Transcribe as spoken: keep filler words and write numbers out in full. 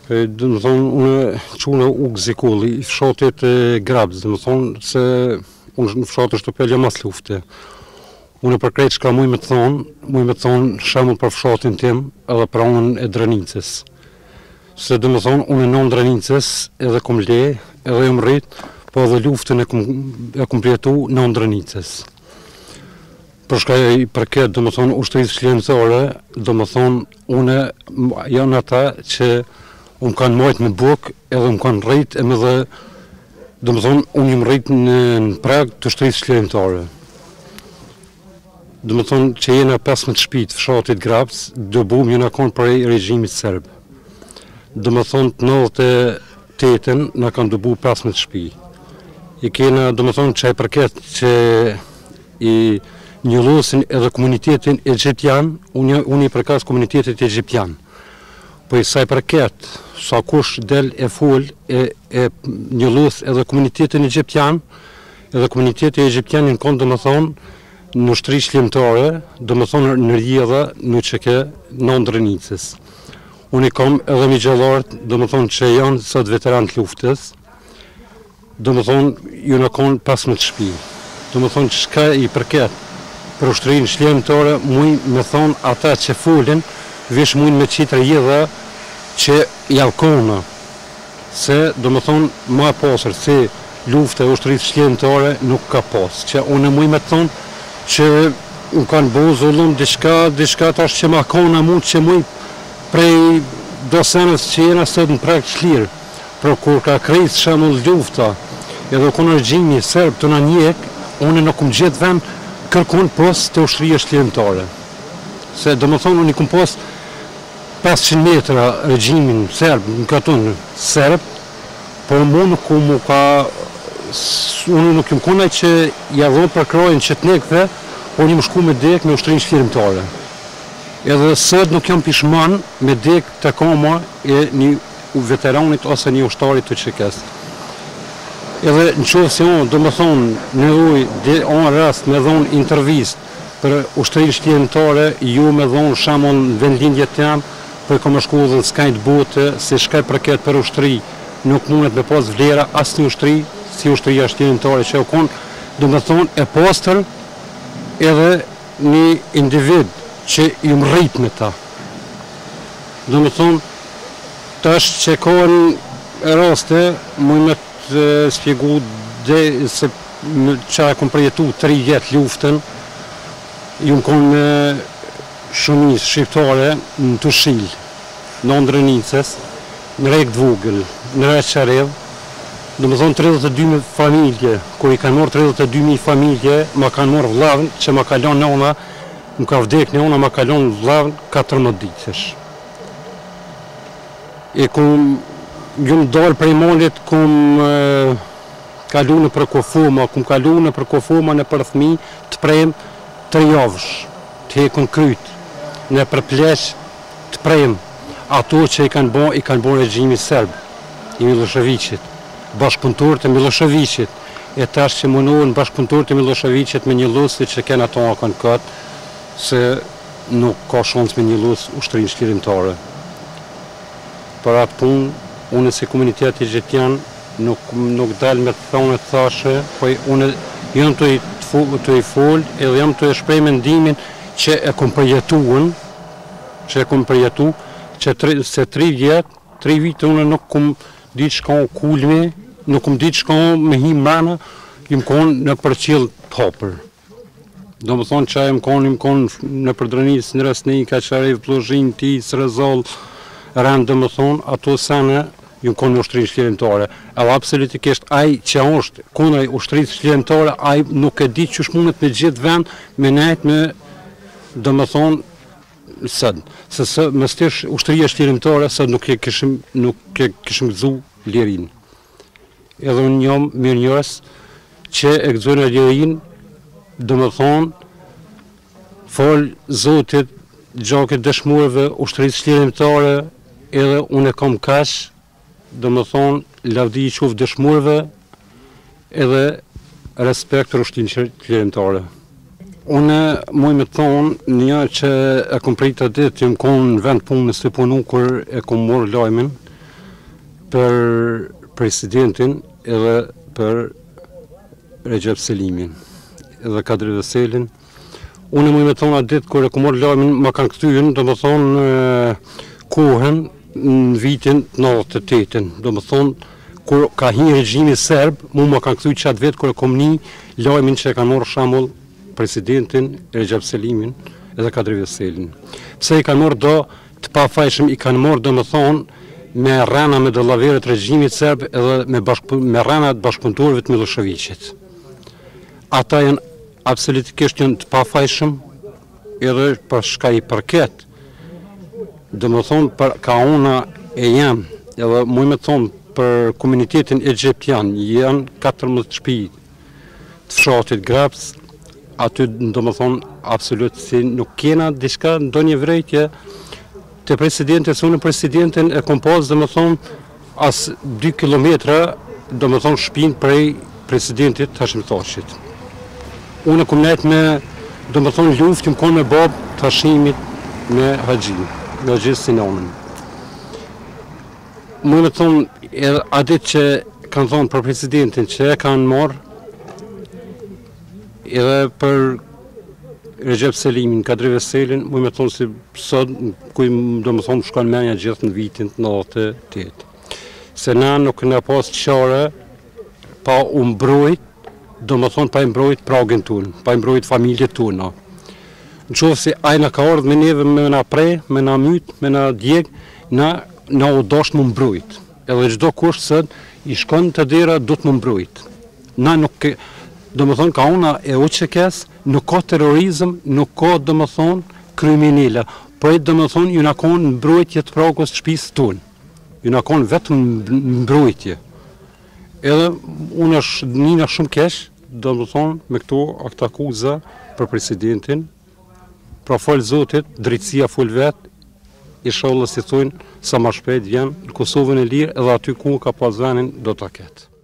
Dhe më thonë, unë quna u gëzikulli, i fshatit Grabs, dhe më thonë se unë në fshatit Shtopelja mas lufte. Unë për krejt shka muj me të thonë, muj me të thonë shemull për fshatin tim edhe për anën e Dranicës. Se dhe më thonë, unë e non Dranicës edhe kom le, edhe jom rrit, po edhe luftën e kom, e kom pljetu non Dranicës. Për shka i përket, dhe më thonë, ushtrisë shlemëtore, dhe më thonë, une janë ata që unë kanë majtë me bukë edhe më kanë rritë e me dhe, dhe më thonë, unë jam rritë në, në prag të ushtrisë shlemëtore. Dhe më thonë që jena pesëmbëdhjetë shpitë fshatit Grabs, dhe bum jena konë për e regjimit Serb. Dhe më thonë të nëllët e tetën, na kanë dëbu pesëmbëdhjetë shpi. I kena, dhe më thonë që e përket që i njëllosin edhe komunitetin egjiptian, unë, unë i përkas komunitetit egjiptian. Po i saj përket, sa kush del e full e, e njëllos edhe komunitetin egjiptian, edhe komunitetin egjiptian në konë dhe më thonë, në ushtri shlemtare, dhe më thonë në rjedha në që ke në Dranicës. Unë i kam edhe mi gjellartë, dhe më thonë që janë sot veteran të luftës, dhe më thonë ju në konë pesëmbëdhjetë shpi. Dhe më thonë qëka i përket për ushtrinë shlemtare, muj me thonë ata që folin, vish mujnë me qitë rjedha që jalkona. Se dhe më thonë ma pasër, se lufta e ushtrisë shlemtare nuk ka pasë. Që unë muj me thonë që unë kanë bo zullum diçka, diçka tash që ma kona mund që muj prej dosenës që jena sot në prag shlirë. Për kur ka krejtë shemull lufta, edhe konë regjimi serb të në njek, unë nuk më gjithë vend kërkon pos të ushtria shlemtare. Se dhe më thonë unë i kum pos pesëqind metra regjimin serb, në katun serb, po mu nuk mu ka, unë nuk im konaj që ja dhonë për krajnë që të nekve, unë i më shku me dek me ushtrin shlemtare. Edhe sot nuk jam pishman me dek të koma e një veteranit ose një ushtarit të qekes. Edhe në qovë se unë, do më thonë, në uj, onë rast me dhonë intervist për ushtrin shlemtare, ju me dhonë shamon në vendlindje të jam, për kom shku dhe në skajt bote, se shkaj përket për ushtri, nuk mundet me pas vlera asë një ushtri, si ushtria shlemtare që u konë, do më thonë, e postër edhe një individ që ju më rrit me ta. Do më thonë, tash që konë e raste, muj me të spjegu dhe se që e kom përjetu tri vjetë luftën, ju më konë me shumis shqiptare në të shilë, në Dranicës, në rek dvogël, në rek qarev, dhe më thonë tridhjetë e dy familje, kur i kanë morë tridhjetë e dy mijë familje, ma kanë morë vlavën që ma kalon në ona, më ka vdek në ona, ma kalon vlavën katërmbëdhjetë ditësh. E kum, ju më dalë prej molit, kum e, kalu në për kofoma, kum kalu në për kofoma në për thmi, të prem të javësh, të hekun kryt, në për plesh të prem, ato që i kanë bo, i kanë bo regjimi serb, i Miloševićit, bashkëpunëtorët e Miloševićit, e tash që mundohen bashkëpunëtorët e Miloševićit me një losë që kanë ato kanë këtë, se nuk ka shans me një losë ushtrin shlemtare. Për atë punë, unë si komunitet egjiptian nuk, nuk dalë me të thonë të thashe, po unë jam të i, të i folë edhe jam të e shprej mendimin që e kom përjetuën, që e kom përjetu, që tre, se tri vjetë, tri vite unë nuk kom ditë shka o kulme, nuk kom ditë shka o me hi mrana, jim konë në përqil të hopër. Do më thonë që jim konë, jim konë në përdrënis, në rësni, ka qarev, plozhin, ti, srezol, rëndë do më thonë, ato sene, jim konë në ushtrin shlemtare. Edhe absolutikisht, aj që është konaj ushtrin shlemtare, aj nuk e di që shmunët me gjithë vend, me nejtë me, do më thonë, sënë. Se së, më stish ushtria shlemtare, së nuk e kishim, nuk e kishim gëzu lirin. Edhe unë njëm mirë njërës, që e gëzojnë lirin, do më thonë, folë zotit, gjakit dëshmurëve, ushtrisë shlemtare, edhe unë e kam kash, do më thonë, lavdi i qufë dëshmurëve, edhe respekt për ushtrin shlemtare. Unë muj me thonë një që e kom pritë të ditë, jëmë konë në vend punës të punu kur e kom morë lajmin, për presidentin edhe për Recep Selimin edhe Kadri Veselin. Unë më me thonë atë ditë kër e ku morë lajmin më kanë këthyën, do më thonë kohën në vitin nëntëdhjetë e tetë, do më thonë kur ka hi regjimi serb, mu më kanë këthy qatë vetë kër e kom një lajmin që e kanë morë shamull presidentin Recep Selimin edhe Kadri Veselin. Pse i kanë morë do të pafajshëm, i kanë morë do më thonë me rrana me dëllaverët regjimit serb edhe me, me rrana të bashkëpunëtorëve të Miloševićit. Ata janë absolutikisht janë të pafajshëm edhe për shka i përket. Dhe më thonë për ka una e jam, edhe mu me thonë për komunitetin egyptian, janë katërmbëdhjetë shtëpi të fshatit Grapës, aty do më thonë absolut si nuk kena diçka ndonjë vrejtje të presidentit, se unë presidentin e kom pas dhe më thonë as dy kilometra do më thonë shpin prej presidentit Hashim Thaqit. Unë e kom nejt me do më thonë luft, jëm konë me babë të Hashimit me Haxhi, me Haxhi Sinanën. Mu me thonë, edhe adit që kanë thonë për presidentin që e kanë marë, edhe për Recep Selimin, Kadri Veselin, mu me thonë si sot, kuj do më thonë shkanë menja gjithë në vitin të nëntëdhjetë e tetë. Se na nuk në pas qare pa u mbrojt, do më thonë pa i mbrojt pragin tunë, pa i mbrojt familje tunë. Në qovë si ajna ka ardhë me neve me na prej, me na mytë, me na djegë, na, na u dasht më mbrojt. Edhe gjdo kush sët i shkon të dera do të më mbrojt. Na nuk, do më thonë ka una e uqekes, nuk ka terrorizm, nuk ka do më thonë kriminile, po e do më thonë ju na konë mbrojtje të pragos të shpisë tunë. Ju na konë vetëm mbrojtje. Edhe unë është njëna shumë kesh, do më thonë me këto aktakuza për presidentin, pra falë Zotit, drejtësia full vetë, i shallah si thonë sa ma shpejt vjen në Kosovën e lirë edhe aty ku ka pas venin do të ketë.